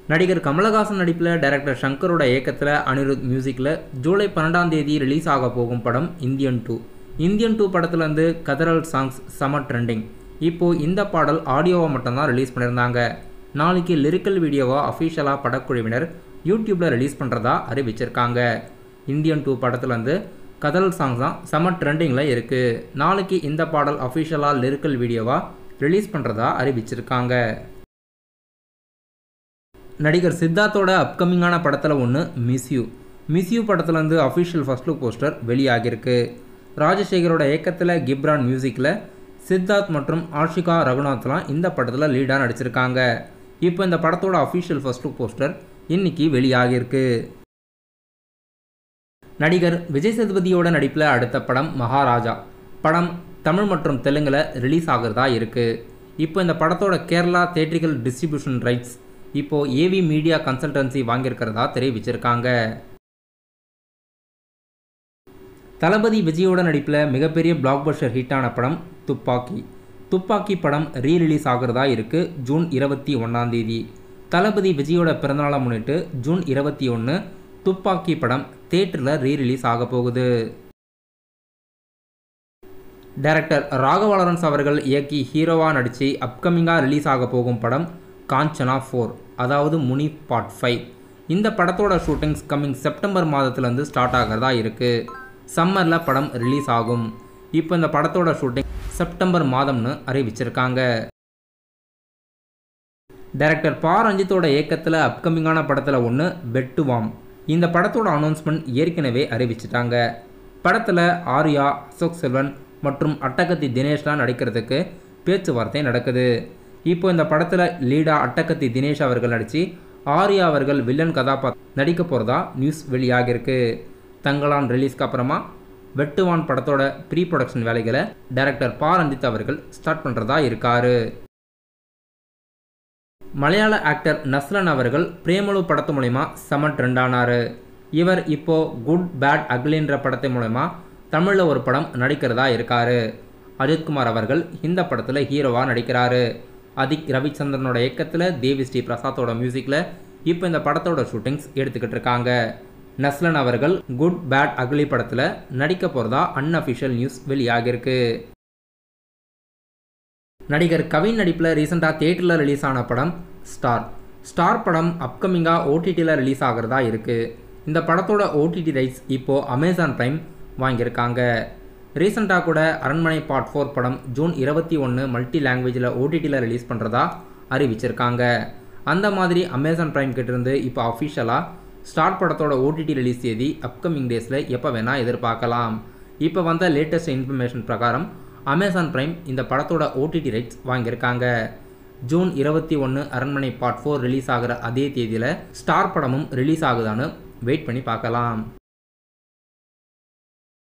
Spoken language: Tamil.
நடிகர் கமலஹாசன் நடிப்பில் டைரக்டர் ஷங்கரோட இயக்கத்தில் அனிருத் மியூசிக்கில் ஜூலை 12ஆம் தேதி ரிலீஸ் ஆக போகும் படம் இந்தியன் 2. இந்தியன் 2 படத்துலேருந்து கதறல் சாங்ஸ் செம ட்ரெண்டிங். இப்போது இந்த பாடல் ஆடியோவை மட்டும்தான் ரிலீஸ் பண்ணியிருந்தாங்க. நாளைக்கு லிரிக்கல் வீடியோவை அஃபிஷியலாக படக்குழுவினர் யூடியூப்பில் ரிலீஸ் பண்ணுறதா அறிவிச்சிருக்காங்க. இந்தியன் 2 படத்துலேருந்து கதறல் சாங்ஸ் தான் செம ட்ரெண்டிங்கில் இருக்குது. நாளைக்கு இந்த பாடல் அஃபிஷியலாக லிரிக்கல் வீடியோவாக ரிலீஸ் பண்ணுறதா அறிவிச்சிருக்காங்க. நடிகர் சித்தார்த்தோட அப்கமிங்கான படத்தில் ஒன்று மிஸ் யூ படத்துலேருந்து அஃபிஷியல் ஃபர்ஸ்ட் லுக் போஸ்டர் வெளியாகிருக்கு. ராஜசேகரோட இயக்கத்தில் கிப்ரான் மியூசிக்கில் சித்தார்த் மற்றும் ஆஷிகா ரகுநாத்லாம் இந்த படத்தில் லீடாக நடிச்சிருக்காங்க. இப்போ இந்த படத்தோட அஃபிஷியல் ஃபர்ஸ்ட் லுக் போஸ்டர் இன்னைக்கு வெளியாகிருக்கு. நடிகர் விஜய் சேதுபதியோட நடிப்பில் அடுத்த படம் மகாராஜா படம் தமிழ் மற்றும் தெலுங்கில் ரிலீஸ் ஆகிறதா இருக்குது. இப்போ இந்த படத்தோட கேரளா தியேட்ரிக்கல் டிஸ்ட்ரிபியூஷன் ரைட்ஸ் இப்போது ஏவி மீடியா கன்சல்டன்சி வாங்கியிருக்கிறதா தெரிவிச்சிருக்காங்க. தளபதி விஜயோட நடிப்பில் மிகப்பெரிய பிளாக்பஸ்டர் ஹிட்டான படம் துப்பாக்கி படம் ரீரிலீஸ் ஆகிறதா இருக்குது ஜூன் 21ஆம் தேதி. தளபதி விஜயோட பிறந்தநாளை முன்னிட்டு ஜூன் 21 துப்பாக்கி படம் தியேட்டரில் ரீரிலீஸ் ஆக போகுது. டைரக்டர் ராகவா லாரன்ஸ் அவர்கள் இயக்கி ஹீரோவாக நடித்து அப்கமிங்காக ரிலீஸ் ஆக போகும் படம் காஞ்சனா 4 அதாவது முனி பார்ட் 5. இந்த படத்தோட ஷூட்டிங்ஸ் கம்மிங் செப்டம்பர் மாதத்துலேருந்து ஸ்டார்ட் ஆகிறதா இருக்குது. சம்மரில் படம் ரிலீஸ் ஆகும். இப்போ இந்த படத்தோட ஷூட்டிங் செப்டம்பர் மாதம்னு அறிவிச்சிருக்காங்க. டைரக்டர் பா ரஞ்சித்தோட இயக்கத்தில் அப்கமிங்கான படத்தில் ஒன்று வெட்டுவாம். இந்த படத்தோட அனௌன்ஸ்மெண்ட் ஏற்கனவே அறிவிச்சிட்டாங்க. படத்தில் ஆர்யா, அசோக் செல்வன் மற்றும் அட்டகத்தி தினேஷ்லாம் நடிக்கிறதுக்கு பேச்சுவார்த்தை நடக்குது. இப்போ இந்த படத்தில் லீடா அட்டகத்தி தினேஷ் அவர்கள் நடித்து ஆர்யா அவர்கள் வில்லன் கதாபாத்திரம் நடிக்க போகிறதா நியூஸ் வெளியாகிருக்கு. தங்களான் ரிலீஸ்க்கு அப்புறமா வெட்டுவான் படத்தோட ப்ரீ ப்ரொடக்ஷன் வேலைகளை டைரக்டர் பா ரஞ்சித் அவர்கள் ஸ்டார்ட் பண்ணுறதா இருக்காரு. மலையாள ஆக்டர் நஸ்லன் அவர்கள் பிரேமலு படத்து மூலமா செம ட்ரெண்ட் ஆனார். இவர் இப்போது குட் பேட் அக்லின்ற படத்து மூலமா தமிழில் ஒரு படம் நடிக்கிறதா இருக்காரு. அஜித்குமார் அவர்கள் இந்த படத்தில் ஹீரோவாக நடிக்கிறாரு. அதிக் ரவிச்சந்திரனோட இயக்கத்தில் தேவி ஸ்ரீ பிரசாத்தோட மியூசிக்கில் இப்போ இந்த படத்தோட ஷூட்டிங்ஸ் எடுத்துக்கிட்டு இருக்காங்க. நஸ்லன் அவர்கள் குட் பேட் அக்லி படத்தில் நடிக்க போகிறதா அன்அஃபிஷியல் நியூஸ் வெளியாகிருக்கு. நடிகர் கவின் நடிப்பில் ரீசெண்டாக தியேட்டரில் ரிலீஸ் ஆன படம் ஸ்டார் படம் அப்கமிங்காக ஓடிடியில் ரிலீஸ் ஆகிறதா இருக்குது. இந்த படத்தோட ஓடிடி ரைட்ஸ் இப்போது அமேசான் பிரைம் வாங்கியிருக்காங்க. ரீசெண்டாக கூட அரண்மனை பார்ட் 4 படம் ஜூன் 21 மல்டி லாங்குவேஜில் ஓடிடியில் ரிலீஸ் பண்ணுறதா அறிவிச்சிருக்காங்க. அந்த மாதிரி அமேசான் பிரைம் கிட்டேருந்து இப்போ அஃபிஷியலாக ஸ்டார் படத்தோட ஓடிடி ரிலீஸ் தேதி அப்கமிங் டேஸில் எப்போ வேணால் எதிர்பார்க்கலாம். இப்போ வந்த லேட்டஸ்ட் இன்ஃபர்மேஷன் பிரகாரம் அமேசான் பிரைம் இந்த படத்தோட ஓடிடி ரைட்ஸ் வாங்கியிருக்காங்க. ஜூன் 21 அரண்மனை பார்ட் 4 ரிலீஸ் ஆகிற அதே தேதியில் ஸ்டார் படமும் ரிலீஸ் ஆகுதான்னு வெயிட் பண்ணி பார்க்கலாம்.